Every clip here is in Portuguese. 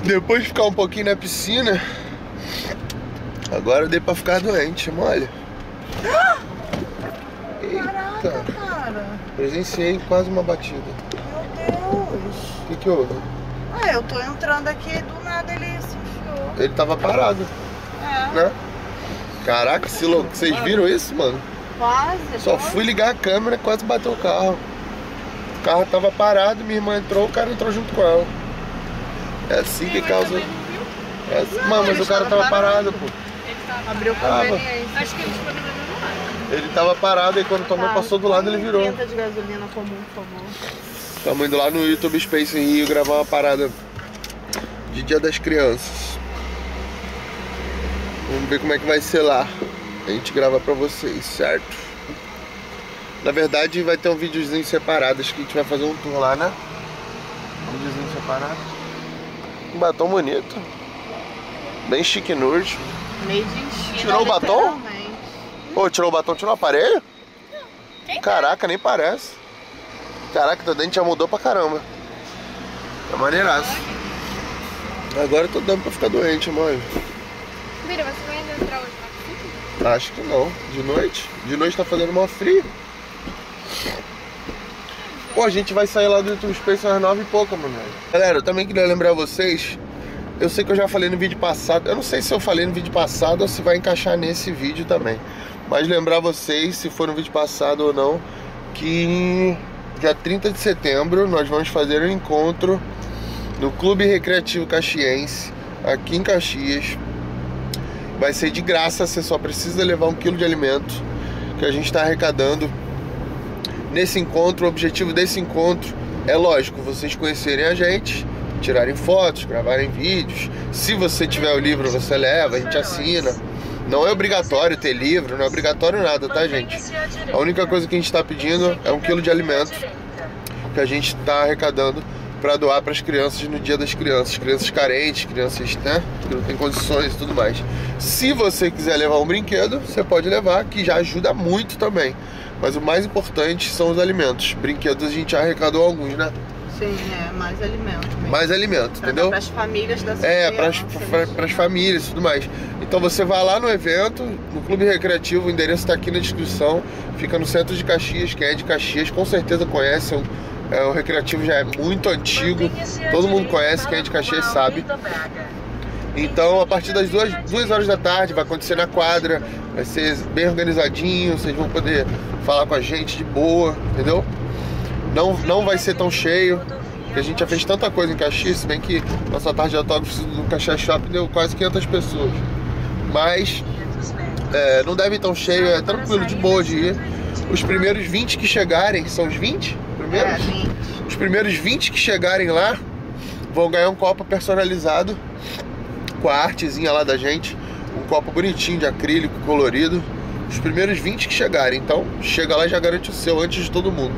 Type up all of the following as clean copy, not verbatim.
Depois de ficar um pouquinho na piscina, agora eu dei pra ficar doente, mole. Caraca, cara. Presenciei quase uma batida. Meu Deus. O que houve? Ah, eu tô entrando aqui, do nada ele se enfiou. Ele tava parado, né? Caraca, se louco. Vocês viram isso, mano? Quase. Só fui ligar a câmera e quase bateu o carro. O carro tava parado, minha irmã entrou, o cara entrou junto com ela. É assim que causa... É assim, mano, mas o cara tava parado, pô. Abriu conveniência. Acho que eles foram no mesmo lado. Ele tava parado e quando tomou, passou do lado, ele virou. 30 de gasolina comum, por favor. Estamos indo lá no YouTube Space em Rio gravar uma parada de Dia das Crianças. Vamos ver como é que vai ser lá. A gente grava pra vocês, certo? Na verdade vai ter um videozinho separado. Acho que a gente vai fazer um tour lá, né? Um videozinho separado. Um batom bonito. Bem chique nerd. Made in China. Tirou o batom? Literalmente. Ô, tirou o batom, tirou o aparelho? Quem? Caraca, nem parece. Caraca, teu dente já mudou pra caramba. Tá maneiraço. Agora eu tô dando pra ficar doente, mãe. Vira, você vai entrar hoje na piscina? Acho que não. De noite? De noite tá fazendo mó frio. Pô, a gente vai sair lá do YouTube Space às 9 e pouca, mano. Galera, eu também queria lembrar vocês. Eu sei que eu já falei no vídeo passado. Eu não sei se eu falei no vídeo passado ou se vai encaixar nesse vídeo também. Mas lembrar vocês, se for no vídeo passado ou não, que dia 30 de setembro nós vamos fazer um encontro no Clube Recreativo Caxiense, aqui em Caxias. Vai ser de graça, você só precisa levar 1 quilo de alimento que a gente está arrecadando nesse encontro. O objetivo desse encontro é, lógico, vocês conhecerem a gente, tirarem fotos, gravarem vídeos. Se você tiver o livro, você leva, a gente assina. Não é obrigatório ter livro, não é obrigatório nada, tá, gente? A única coisa que a gente está pedindo é 1 quilo de alimento que a gente está arrecadando para doar para as crianças no Dia das Crianças. Crianças carentes, crianças, né, que não tem condições e tudo mais. Se você quiser levar um brinquedo, você pode levar, que já ajuda muito também. Mas o mais importante são os alimentos. Brinquedos a gente já arrecadou alguns, né? Sim, é mais alimento mesmo. Mais alimento, entendeu? Para as famílias da cidade. É, para as famílias e tudo mais. Então você vai lá no evento, no Clube Recreativo, o endereço está aqui na descrição. Fica no centro de Caxias, quem é de Caxias com certeza conhece. O recreativo já é muito antigo, todo mundo conhece, quem é de Caxias sabe. Então a partir das 2 horas da tarde vai acontecer na quadra, vai ser bem organizadinho, vocês vão poder falar com a gente de boa, entendeu? Não vai ser tão cheio, porque a gente já fez tanta coisa em Caxias, se bem que nossa tarde de autógrafos no Caxias Shopping deu quase 500 pessoas. Mas não deve ir tão cheio, é tranquilo, de boa de ir. Os primeiros 20 que chegarem, são os 20? Primeiros? 20. Os primeiros 20 que chegarem lá vão ganhar um copo personalizado com a artezinha lá da gente. Um copo bonitinho de acrílico, colorido. Os primeiros 20 que chegarem, então chega lá e já garante o seu antes de todo mundo.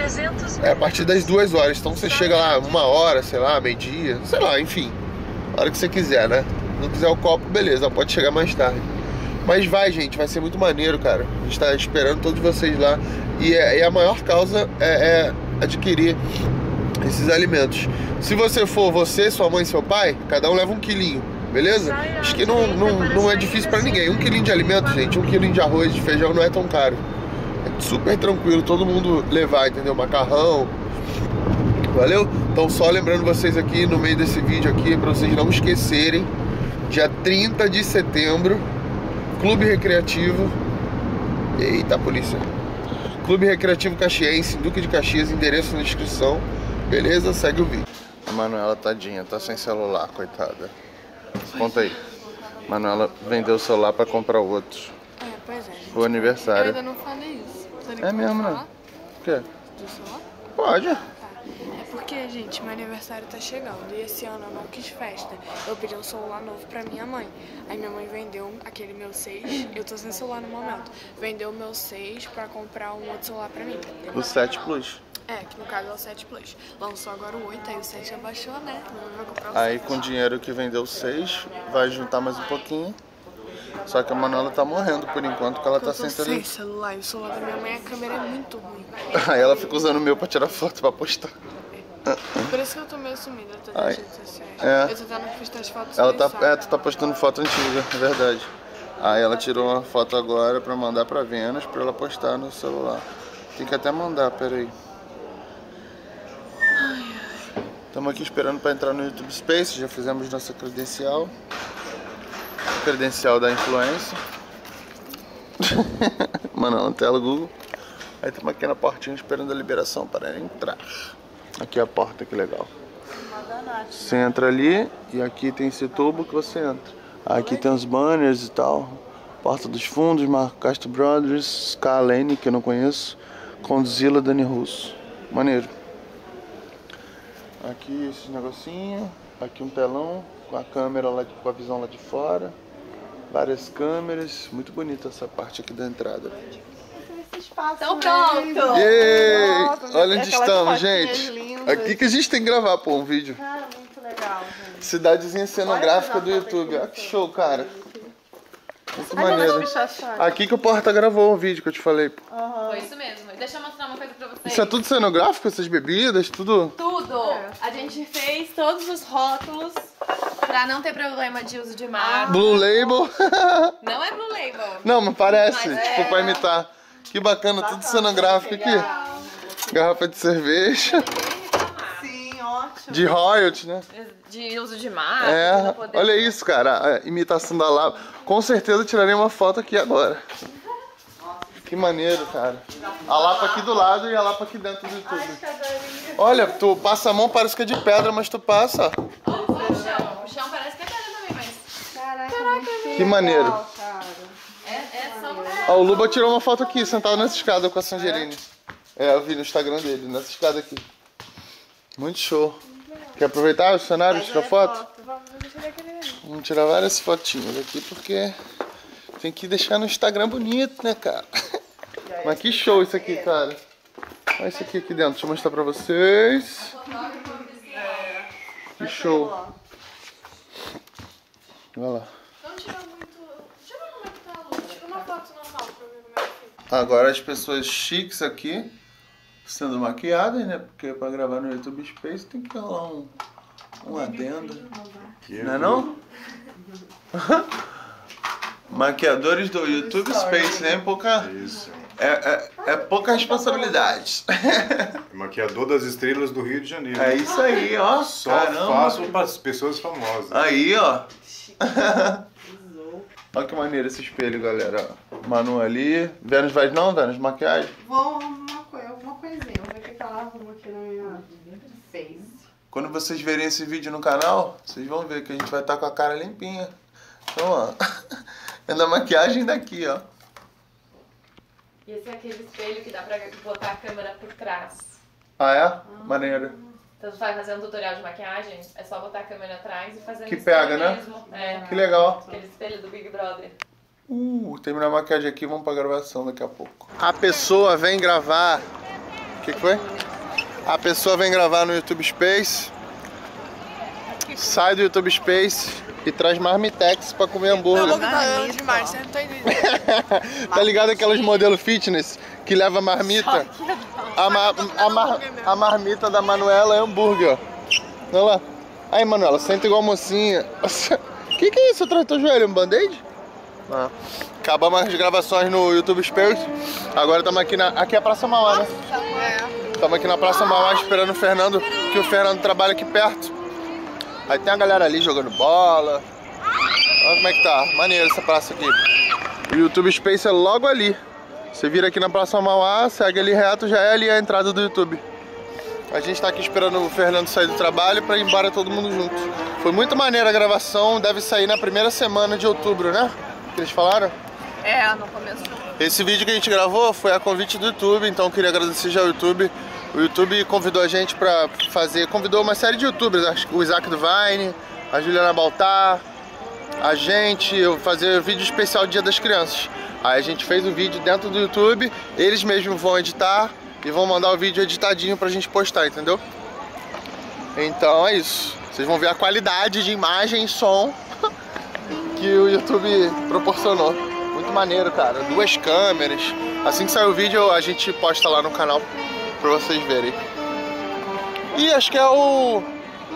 É a partir das 2 horas, então você chega lá 1 hora, sei lá, meio-dia, sei lá, enfim, a hora que você quiser, né? Se não quiser o copo, beleza, pode chegar mais tarde. Mas vai, gente, vai ser muito maneiro, cara. A gente tá esperando todos vocês lá. E a maior causa é adquirir esses alimentos. Se você for você, sua mãe e seu pai, cada um leva 1 quilinho. Beleza? Acho que não é difícil pra ninguém. 1 quilinho de alimento, gente, 1 quilinho de arroz, de feijão não é tão caro. É super tranquilo, todo mundo levar, entendeu? Macarrão. Valeu? Então só lembrando vocês aqui no meio desse vídeo aqui, pra vocês não esquecerem, dia 30 de setembro, Clube Recreativo. Eita, polícia. Clube Recreativo Caxiense, Duque de Caxias, endereço na descrição. Beleza? Segue o vídeo. A Manuela, tadinha, tá sem celular, coitada. Conta aí. Manuela vendeu o celular pra comprar outro. Pois é, gente. O aniversário. Eu ainda não falei isso. É mesmo, né? O quê? Do celular? Pode. Tá. É porque, gente, meu aniversário tá chegando. E esse ano eu não quis festa. Eu pedi um celular novo pra minha mãe. Aí minha mãe vendeu aquele meu 6. Eu tô sem celular no momento. Vendeu o meu 6 pra comprar um outro celular pra mim. O 7 Plus. É, que no caso é o 7 Plus. Lançou agora o 8, aí o 7 abaixou, né? Minha mãe vai comprar o 7. Aí com o dinheiro que vendeu o 6, vai juntar mais um pouquinho. Só que a Manuela tá morrendo por enquanto, porque ela tá sem sem celular. celular. E o celular da minha mãe, a câmera é muito ruim. Aí ela fica usando o meu pra tirar foto, pra postar. Por isso que eu tô meio sumida todas as redes sociais. É. Eu tô tentando postar as fotos Ela dele tá, só. tu tá postando foto antiga, é verdade. Aí ela tirou uma foto agora pra mandar pra Vênus pra ela postar no celular. Tem que até mandar, peraí. Estamos aqui esperando pra entrar no YouTube Space, já fizemos nossa credencial. Credencial da influência. Mano, na tela Google. Aí estamos aqui na portinha esperando a liberação para entrar. Aqui é a porta, que legal. Você entra ali e aqui tem esse tubo que você entra. Aqui tem os banners e tal. Porta dos Fundos, Marco Castro Brothers, Scalene, que eu não conheço, Condzilla, Dani Russo. Maneiro. Aqui esse negocinho. Aqui um telão com a câmera lá, com a visão lá de fora. Várias câmeras. Muito bonita essa parte aqui da entrada. Então pronto! Yay! Nossa, Olha onde aquelas estamos, fotinhas gente. lindas. Aqui que a gente tem que gravar, pô, um vídeo. Cara, muito legal, gente. Cidadezinha cenográfica do YouTube. Olha que show, cara. Muito maneiro. Aqui que o Porta gravou o vídeo que eu te falei, pô. Foi isso mesmo. E deixa eu mostrar uma coisa pra vocês. Isso é tudo cenográfico, essas bebidas, tudo? Tudo! A gente fez todos os rótulos pra não ter problema de uso de marca. Blue Label. Não é Blue Label. Não, mas parece, Mas tipo, pra imitar. Que bacana, tudo cenográfico aqui. Garrafa de cerveja. Sim, ótimo. De royalties, né? De uso de marca. É, pra poder- olha isso, cara. A imitação da lava. Com certeza eu tirarei uma foto aqui agora. Que maneiro, cara. A Lapa aqui do lado e a Lapa aqui dentro do YouTube. Olha, tu passa a mão, parece que é de pedra, mas tu passa. Ó, o chão. O chão parece que é pedra também, mas... Caraca, Que maneiro. cara. É só... Ó, o Luba tirou uma foto aqui, sentado nessa escada com a Sangerine. É, eu vi no Instagram dele, nessa escada aqui. Muito show. Quer aproveitar o cenário e tirar foto? Vamos tirar várias fotinhas aqui porque tem que deixar no Instagram bonito, né, cara? Mas que show isso aqui, cara. Olha isso aqui dentro, deixa eu mostrar pra vocês. Que show. Olha lá. Não tira muito... Deixa eu ver como é que tá a luz. Tira uma foto normal pra ver como é que fica. Agora as pessoas chiques aqui sendo maquiadas, né? Porque pra gravar no YouTube Space tem que rolar um adendo. Não é não? Maquiadores do YouTube Space, né? Pouca, Isso. é pouca responsabilidade. Maquiador das estrelas do Rio de Janeiro. É isso aí, ó. Só Caramba. faço para as pessoas famosas. Aí, ó. Olha que maneiro esse espelho, galera. Manu ali. Vênus vai não, Vênus? Maquiagem? Vou alguma coisinha. Vou ver o que ela arruma aqui na minha face. Quando vocês verem esse vídeo no canal, vocês vão ver que a gente vai estar com a cara limpinha. Então, ó. É da maquiagem daqui, ó. E esse é aquele espelho que dá pra botar a câmera por trás. Ah, é? Maneiro. Então tu vai fazer um tutorial de maquiagem, é só botar a câmera atrás e fazer Que no pega, espelho né? mesmo. É. Que legal. Aquele espelho do Big Brother. Terminar a maquiagem aqui, vamos pra gravação daqui a pouco. A pessoa vem gravar... O que foi? A pessoa vem gravar no YouTube Space, sai do YouTube Space e traz marmitex pra comer hambúrguer. Meu boca tá dando demais, você não tá entendendo. Tá ligado aqueles modelos fitness que leva marmita? A marmita da Manuela é hambúrguer, ó. Olha lá. Aí, Manuela, senta igual mocinha. Que é isso? Atrás do teu joelho? Um band-aid? Ah. Acabamos as gravações no YouTube Space. Agora estamos aqui aqui é a Praça Mauá, né? Estamos aqui na Praça Mauá esperando o Fernando, que o Fernando trabalha aqui perto. Aí tem a galera ali jogando bola. Olha como é que tá. Maneiro essa praça aqui. O YouTube Space é logo ali. Você vira aqui na Praça Mauá, segue ali reto, já é ali a entrada do YouTube. A gente tá aqui esperando o Fernando sair do trabalho pra ir embora todo mundo junto. Foi muito maneira a gravação, deve sair na primeira semana de outubro, né? Que eles falaram? É, no começo. Esse vídeo que a gente gravou foi a convite do YouTube, então eu queria agradecer já ao YouTube. O YouTube convidou a gente pra fazer, convidou uma série de youtubers, acho que o Isaac do Vine, a Juliana Baltar, a gente, eu fazer vídeo especial Dia das Crianças. Aí a gente fez o vídeo dentro do YouTube, eles mesmos vão editar e vão mandar o vídeo editadinho pra gente postar, entendeu? Então é isso. Vocês vão ver a qualidade de imagem e som que o YouTube proporcionou. Muito maneiro, cara. 2 câmeras. Assim que sair o vídeo, a gente posta lá no canal pra vocês verem. Ih, acho que é o...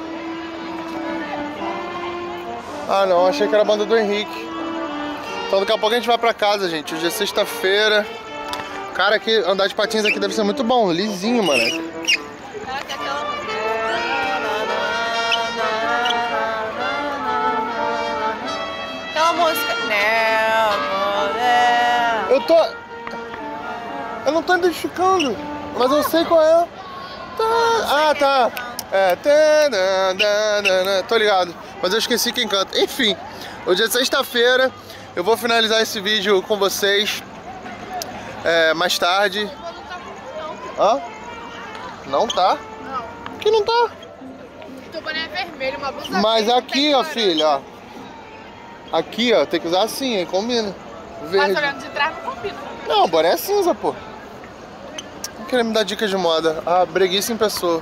Ah não, achei que era a banda do Henrique. Então daqui a pouco a gente vai pra casa, gente. Hoje é sexta-feira. Cara, aqui, andar de patins aqui deve ser muito bom, lisinho, mano. Aquela música. Eu não tô identificando, mas eu sei qual é. Ah, tá. É. Tô ligado. Mas eu esqueci quem canta. Enfim, hoje é sexta-feira. Eu vou finalizar esse vídeo com vocês mais tarde. Hã? Não tá? Não. Por que não tá? Teu boné é vermelho, uma blusa Mas verde, aqui, ó, filha, ó. Aqui, ó, tem que usar assim, aí combina. Verde. Mas olhando de trás não combina. Não, boné é cinza, pô. Não queria me dar dicas de moda. Ah, breguice em pessoa.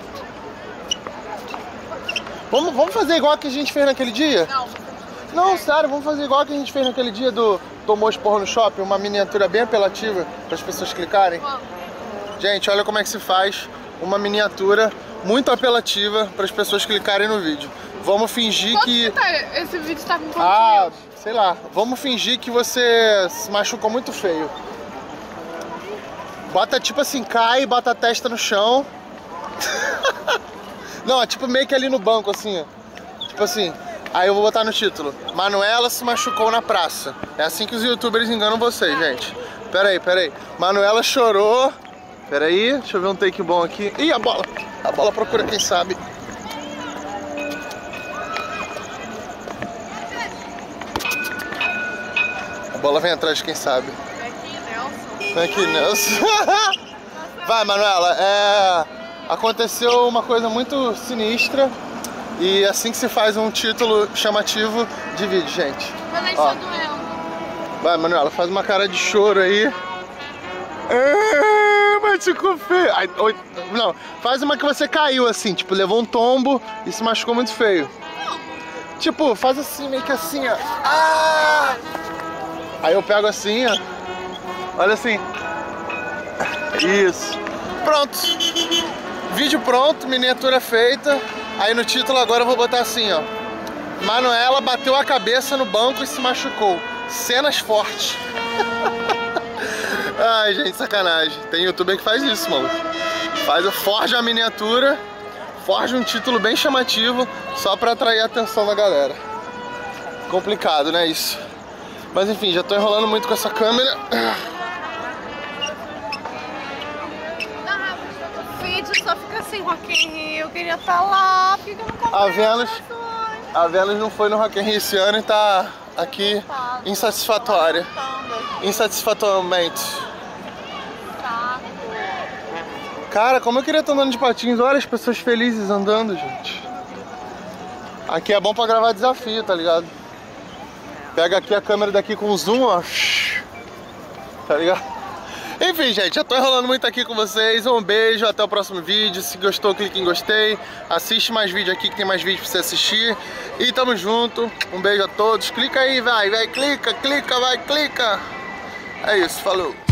Vamos fazer igual que a gente fez naquele dia? Não, sério, vamos fazer igual que a gente fez naquele dia do Tomou Esporro no Shopping, uma miniatura bem apelativa para as pessoas clicarem. Gente, olha como é que se faz uma miniatura muito apelativa para as pessoas clicarem no vídeo. Vamos fingir que... Esse vídeo tá com quantos Ah, sei lá. Vamos fingir que você se machucou muito feio. Bota tipo assim, cai, bota a testa no chão. Não, é tipo meio que ali no banco, assim, ó. Tipo assim. Aí eu vou botar no título: Manuela se machucou na praça. É assim que os youtubers enganam vocês, gente. Pera aí. Manuela chorou. Pera aí, deixa eu ver um take bom aqui. Ih, a bola. A bola procura quem sabe. A bola vem atrás de quem sabe. Vem aqui, Nelson. Vai, Manuela. Aconteceu uma coisa muito sinistra. E assim que se faz um título chamativo de vídeo, gente. Ó. Vai, Manuela, faz uma cara de choro aí. Mas ficou feio. Ai, não, faz uma que você caiu assim, tipo, levou um tombo e se machucou muito feio. Tipo, faz assim, meio que assim, ó. Ah! Aí eu pego assim, ó. Olha assim. Isso. Pronto. Vídeo pronto, miniatura feita. Aí no título agora eu vou botar assim, ó: Manuela bateu a cabeça no banco e se machucou. Cenas fortes. Ai, gente, sacanagem. Tem youtuber que faz isso, mano. Forja a miniatura, forja um título bem chamativo, só pra atrair a atenção da galera. Complicado, né, isso? Mas enfim, já tô enrolando muito com essa câmera. O vídeo só fica assim, Rock in Rio. Eu queria estar lá, fica no começo. A Vênus não foi no Rock in Rio esse ano e tá aqui insatisfatória. Insatisfatoriamente. Cara, como eu queria estar andando de patins. Olha as pessoas felizes andando, gente. Aqui é bom pra gravar desafio, tá ligado? Pega aqui a câmera daqui com zoom, ó. Tá ligado? Enfim, gente, já tô enrolando muito aqui com vocês. Um beijo, até o próximo vídeo. Se gostou, clique em gostei. Assiste mais vídeo aqui que tem mais vídeo pra você assistir. E tamo junto. Um beijo a todos. Clica aí, vai, clica, vai, clica. É isso, falou.